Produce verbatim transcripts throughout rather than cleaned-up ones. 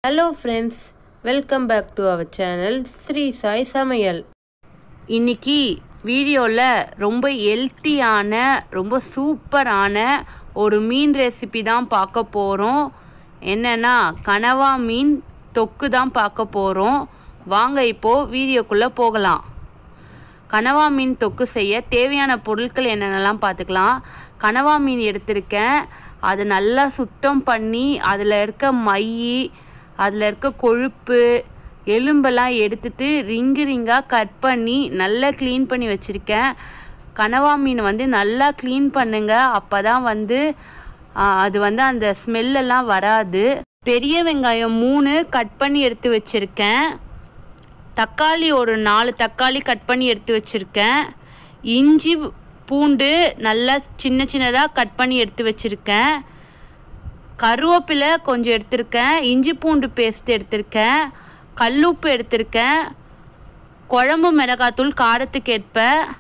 Hello friends, welcome back to our channel Sri Sai Samayal. இன்னைக்கு வீடியோல ரொம்ப ஹெல்த்தியான ரொம்ப சூப்பரான ஒரு மீன் ரெசிபி தான் பார்க்க போறோம். என்னன்னா கனவா மீன் தொக்கு தான் பார்க்க போறோம். வாங்க இப்போ வீடியோக்குள்ள போகலாம். கனவா மீன் தொக்கு செய்ய தேவையான பொருட்கள் என்னென்னலாம் பார்த்துக்கலாம். கனவா மீன் எடுத்திருக்கேன். அது நல்லா சுத்தம் பண்ணி அதில் இருக்க மை அதில் இருக்க கொழுப்பு எலும்பெல்லாம் எடுத்துட்டு ரிங்கு ரிங்காக கட் பண்ணி நல்லா க்ளீன் பண்ணி வச்சுருக்கேன். கனவா மீன் வந்து நல்லா க்ளீன் பண்ணுங்க, அப்போ தான் வந்து அது வந்து அந்த ஸ்மெல்லெல்லாம் வராது. பெரிய வெங்காயம் மூணு கட் பண்ணி எடுத்து வச்சுருக்கேன். தக்காளி ஒரு நாலு தக்காளி கட் பண்ணி எடுத்து வச்சுருக்கேன். இஞ்சி பூண்டு நல்லா சின்ன சின்னதாக கட் பண்ணி எடுத்து வச்சுருக்கேன். கருவேப்பிலை கொஞ்சம் எடுத்திருக்கேன். இஞ்சி பூண்டு பேஸ்ட் எடுத்திருக்கேன். கல்லுப்பு எடுத்திருக்கேன். குழம்பு மிளகாத்தூள் காரத்துக்கு ஏற்ப.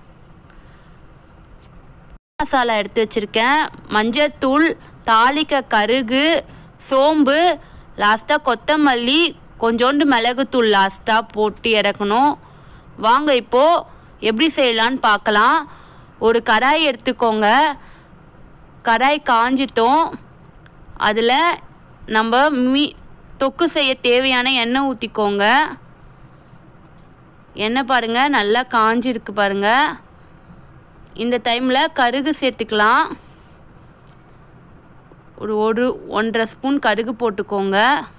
மசாலா எடுத்து வச்சுருக்கேன். மஞ்சத்தூள், தாளிக்க கருகு, சோம்பு, லாஸ்ட்டாக கொத்தமல்லி, கொஞ்சோண்டு மிளகுத்தூள் லாஸ்ட்டாக போட்டு இறக்கணும். வாங்க இப்போது எப்படி செய்யலான்னு பார்க்கலாம். ஒரு கடாய் எடுத்துக்கோங்க. கடாய் காஞ்சிட்டோம். அதில் நம்ம மீ தொக்கு செய்ய தேவையான எண்ணெய் ஊற்றிக்கோங்க. எண்ணெய் பாருங்கள் நல்லா காஞ்சிருக்கு பாருங்கள். இந்த டைமில் கருகு சேர்த்துக்கலாம். ஒரு ஒரு ஒன்றரை ஸ்பூன் கருகு போட்டுக்கோங்க.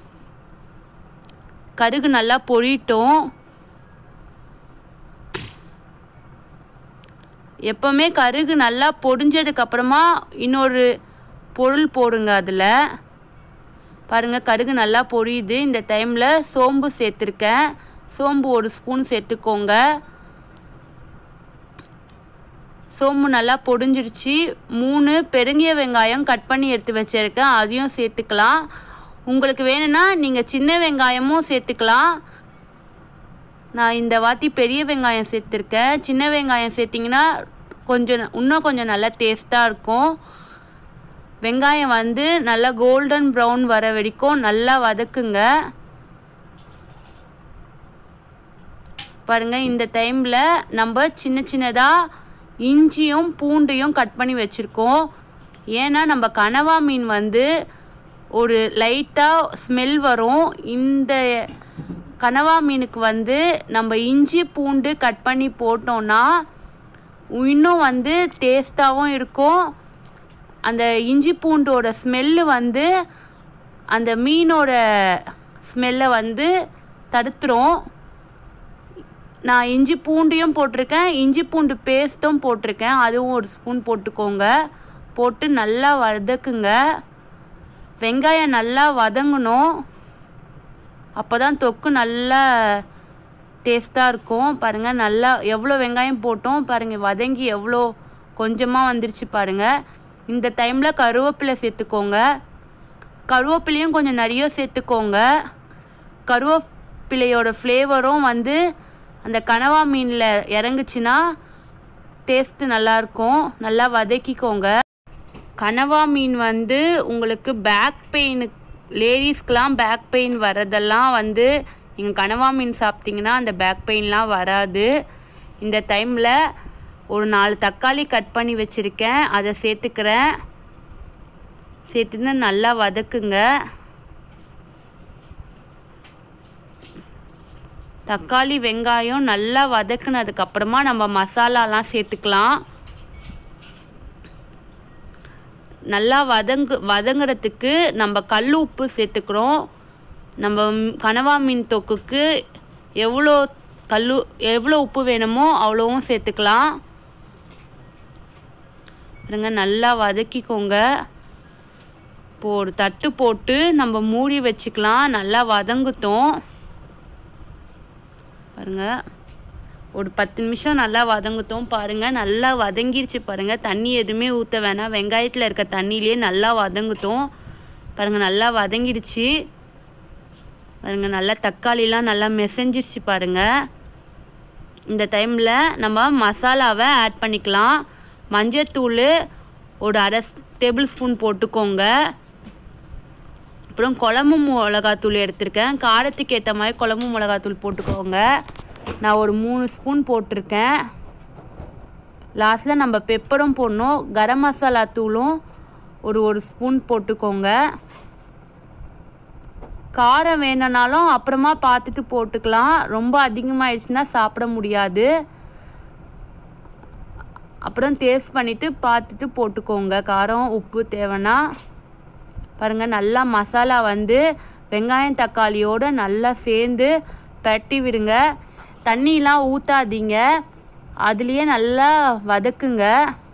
கருகு நல்லா பொரியட்டும். எப்போவுமே கருகு நல்லா பொடிஞ்சதுக்கப்புறமா இன்னொரு பொருள் போடுங்க. அதில் பாருங்கள் கருகு நல்லா பொரியுது. இந்த டைமில் சோம்பு சேர்த்துருக்கேன். சோம்பு ஒரு ஸ்பூன் சேர்த்துக்கோங்க. சோம்பு நல்லா பொடிஞ்சிருச்சு. மூணு பெருங்கிய வெங்காயம் கட் பண்ணி எடுத்து வச்சுருக்கேன், அதையும் சேர்த்துக்கலாம். உங்களுக்கு வேணும்னா நீங்கள் சின்ன வெங்காயமும் சேர்த்துக்கலாம். நான் இந்த வாட்டி பெரிய வெங்காயம் சேர்த்துருக்கேன். சின்ன வெங்காயம் சேர்த்திங்கன்னா கொஞ்சம் இன்னும் கொஞ்சம் நல்லா டேஸ்ட்டாக இருக்கும். வெங்காயம் வந்து நல்லா கோல்டன் ப்ரௌன் வர வரைக்கும் நல்லா வதக்குங்க. பாருங்கள் இந்த டைமில் நம்ம சின்ன சின்னதாக இஞ்சியும் பூண்டையும் கட் பண்ணி வச்சுருக்கோம். ஏன்னா நம்ம கனவா மீன் வந்து ஒரு லைட்டாக ஸ்மெல் வரும். இந்த கனவா மீனுக்கு வந்து நம்ம இஞ்சி பூண்டு கட் பண்ணி போட்டோன்னா இன்னும் வந்து டேஸ்ட்டாகவும் இருக்கும். அந்த இஞ்சி பூண்டோட ஸ்மெல்லு வந்து அந்த மீனோட ஸ்மெல்லை வந்து தடுத்துரும். நான் இஞ்சி பூண்டையும் போட்டிருக்கேன், இஞ்சி பூண்டு பேஸ்ட்டும் போட்டிருக்கேன், அதுவும் ஒரு ஸ்பூன் போட்டுக்கோங்க. போட்டு நல்லா வதக்குங்க. வெங்காயம் நல்லா வதங்கணும், அப்போ தான் தொக்கு நல்லா டேஸ்ட்டாக இருக்கும். பாருங்கள் நல்லா எவ்வளோ வெங்காயம் போட்டோம் பாருங்கள், வதங்கி எவ்வளோ கொஞ்சமாக வந்துருச்சு பாருங்கள். இந்த டைமில் கருவேப்பிலை சேர்த்துக்கோங்க. கருவேப்பிலையும் கொஞ்சம் நிறைய சேர்த்துக்கோங்க. கருவேப்பிலையோட ஃப்ளேவரும் வந்து அந்த கனவா மீனில் இறங்குச்சுன்னா டேஸ்ட்டு நல்லாயிருக்கும். நல்லா வதக்கிக்கோங்க. கனவா மீன் வந்து உங்களுக்கு பேக் பெயின், லேடிஸ்க்கெலாம் பேக் பெயின் வரதெல்லாம் வந்து நீங்கள் கனவா மீன் சாப்பிட்டிங்கன்னா அந்த பேக் பெயின்லாம் வராது. இந்த டைமில் ஒரு நாலு தக்காளி கட் பண்ணி வச்சுருக்கேன், அதை சேர்த்துக்கிறேன். சேர்த்துன்னு நல்லா வதக்குங்க. தக்காளி வெங்காயம் நல்லா வதக்குனதுக்கப்புறமா நம்ம மசாலாலாம் சேர்த்துக்கலாம். நல்லா வதங்கு வதங்குறதுக்கு நம்ம கல் உப்பு சேர்த்துக்கிறோம். நம்ம கனவா மீன் தொக்குக்கு எவ்வளோ கல் எவ்வளோ உப்பு வேணுமோ அவ்வளோவும் சேர்த்துக்கலாம். பாருங்க நல்லா வதக்கிக்கோங்க. இப்போது ஒரு தட்டு போட்டு நம்ம மூடி வச்சுக்கலாம். நல்லா வதங்கட்டும். பாருங்கள் ஒரு பத்து நிமிஷம் நல்லா வதங்கட்டும். பாருங்கள் நல்லா வதங்கிடுச்சு பாருங்கள். தண்ணி எதுவுமே ஊற்ற வேணாம், வெங்காயத்தில் இருக்க தண்ணியிலே நல்லா வதங்கட்டும். பாருங்கள் நல்லா வதங்கிடுச்சு பாருங்கள். நல்லா தக்காளிலாம் நல்லா மெசஞ்சிருச்சு பாருங்கள். இந்த டைமில் நம்ம மசாலாவை ஆட் பண்ணிக்கலாம். மஞ்சத்தூள் ஒரு அரை டேபிள் ஸ்பூன் போட்டுக்கோங்க. அப்புறம் குழம்பு மிளகாத்தூள் எடுத்திருக்கேன். காரத்துக்கு ஏற்ற மாதிரி குழம்பு மிளகாத்தூள் போட்டுக்கோங்க. நான் ஒரு மூணு ஸ்பூன் போட்டிருக்கேன். லாஸ்ட்டில் நம்ம பெப்பரும் போடணும். கரம் மசாலா தூளும் ஒரு ஒரு ஸ்பூன் போட்டுக்கோங்க. காரம் வேணுனாலும் அப்புறமா பார்த்துட்டு போட்டுக்கலாம். ரொம்ப அதிகமாகிடுச்சுன்னா சாப்பிட முடியாது. அப்புறம் டேஸ்ட் பண்ணிவிட்டு பார்த்துட்டு போட்டுக்கோங்க காரம் உப்பு தேவைன்னா. பாருங்கள், நல்லா மசாலா வந்து வெங்காயம் தக்காளியோடு நல்லா சேர்ந்து பரட்டி விடுங்க. தண்ணியெலாம் ஊற்றாதீங்க, அதுலேயே நல்லா வதக்குங்க.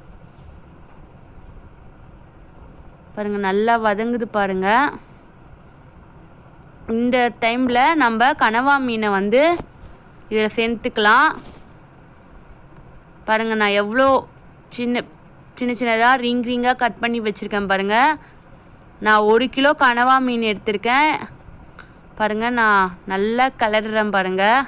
பாருங்கள், நல்லா வதங்குது பாருங்கள். இந்த டைமில் நம்ம கனவா மீனை வந்து இதில் சேர்த்துக்கலாம். பாருங்கள், நான் எவ்வளோ சின்ன சின்ன சின்னதாக ரிங் ரிங்காக கட் பண்ணி வச்சுருக்கேன் பாருங்கள். நான் ஒரு கிலோ கனவா மீன் எடுத்திருக்கேன். பாருங்கள், நான் நல்லா கிளறுறேன் பாருங்கள்.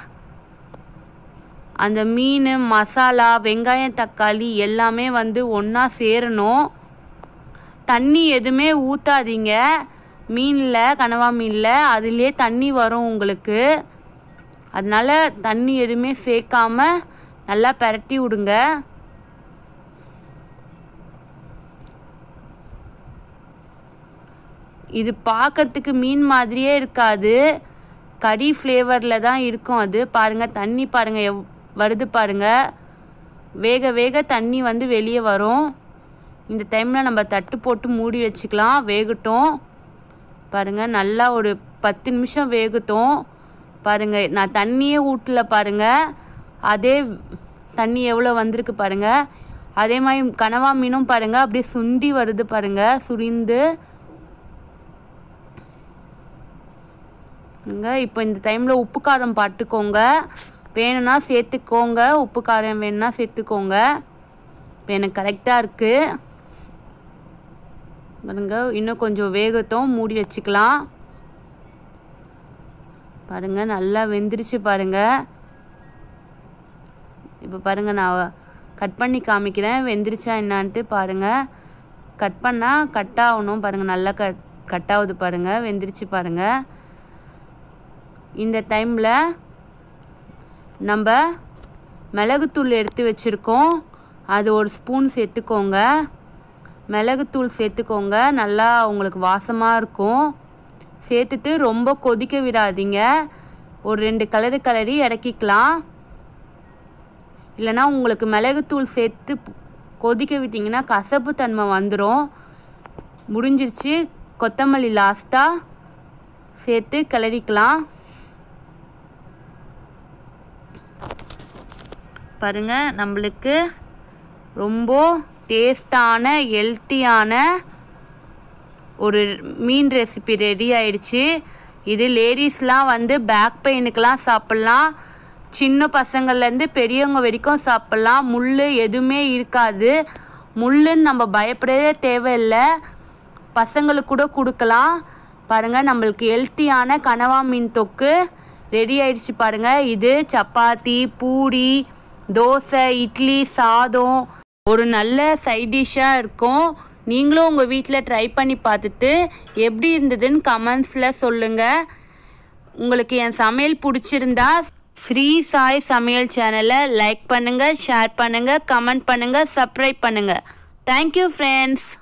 அந்த மீன் மசாலா வெங்காயம் தக்காளி எல்லாமே வந்து ஒன்றா சேரணும். தண்ணி எதுவுமே ஊற்றாதீங்க. மீனில் கனவா மீனில் அதுலேயே தண்ணி வரும் உங்களுக்கு. அதனால் தண்ணி எதுவுமே சேர்க்காம நல்லா பரட்டி விடுங்க. இது பார்க்கறதுக்கு மீன் மாதிரியே இருக்காது, கறி ஃப்ளேவரில் தான் இருக்கும் அது. பாருங்கள், தண்ணி பாருங்கள் எவ் வருது பாருங்கள். வேக வேக தண்ணி வந்து வெளியே வரும். இந்த டைமில் நம்ம தட்டு போட்டு மூடி வச்சுக்கலாம், வேகட்டும். பாருங்கள், நல்லா ஒரு பத்து நிமிஷம் வேகட்டும். பாருங்கள், நான் தண்ணியே ஊட்டல பாருங்கள். அதே தண்ணி எவ்வளோ வந்திருக்கு பாருங்கள். அதே மாதிரி கனவா மீனும் பாருங்கள் அப்படியே சுண்டி வருது பாருங்கள், சுரிந்து. இப்போ இந்த டைமில் உப்பு காரம் பார்த்துக்கோங்க. வேணும்னா சேர்த்துக்கோங்க, உப்பு காரம் வேணும்னா சேர்த்துக்கோங்க. இப்போ எனக்கு கரெக்டாக இருக்குது பாருங்க. இன்னும் கொஞ்சம் வேகட்டும், மூடி வச்சுக்கலாம். பாருங்கள், நல்லா வெந்துருச்சு பாருங்கள். இப்போ பாருங்கள், நான் கட் பண்ணி காமிக்கிறேன் வெந்துருச்சா என்னான்ட்டு. பாருங்கள், கட் பண்ணால் கட் ஆகணும் பாருங்கள். நல்லா கட் கட் ஆகுது பாருங்கள், வெந்துருச்சு பாருங்கள். இந்த டைமில் நம்ம மிளகுத்தூள் எடுத்து வச்சுருக்கோம், அது ஒரு ஸ்பூன் சேர்த்துக்கோங்க. மிளகுத்தூள் சேர்த்துக்கோங்க, நல்லா உங்களுக்கு வாசமாக இருக்கும். சேர்த்துட்டு ரொம்ப கொதிக்க விடாதீங்க, ஒரு ரெண்டு கலரு கலரி இறக்கிக்கலாம். இல்லைனா உங்களுக்கு மிளகுத்தூள் சேர்த்து கொதிக்க விட்டிங்கன்னா கசப்பு தன்மை வந்துடும். முடிஞ்சிருச்சு. கொத்தமல்லி லாஸ்ட்டாக சேர்த்து கிளறிக்கலாம். பாருங்கள், நம்மளுக்கு ரொம்ப டேஸ்டான ஹெல்த்தியான ஒரு மீன் ரெசிபி ரெடி ஆயிடுச்சு. இது லேடிஸ்லாம் வந்து பேக் பெயினுக்கெலாம் சாப்பிட்லாம், சின்ன பசங்கள்லேருந்து பெரியவங்க வரைக்கும் சாப்பிட்லாம். முள் எதுவுமே இருக்காது. முள்ளுன்னு நம்ம பயப்படவே தேவையில்லை, பசங்களுக்கு கூட கொடுக்கலாம். பாருங்கள், நம்மளுக்கு ஹெல்த்தியான கனவா மீன் தொக்கு ரெடி ஆயிடுச்சு பாருங்கள். இது சப்பாத்தி, பூரி, தோசை, இட்லி, சாதம் ஒரு நல்ல சைட் டிஷ்ஷாக இருக்கும். நீங்களும் உங்கள் வீட்டில் ட்ரை பண்ணி பார்த்துட்டு எப்படி இருந்ததுன்னு கமெண்ட்ஸில் சொல்லுங்கள். உங்களுக்கு என் சமையல் பிடிச்சிருந்தா ஸ்ரீ சாய் சமையல் சேனலை லைக் பண்ணுங்கள், ஷேர் பண்ணுங்கள், கமெண்ட் பண்ணுங்கள், சப்ஸ்கிரைப் பண்ணுங்கள். Thank you friends.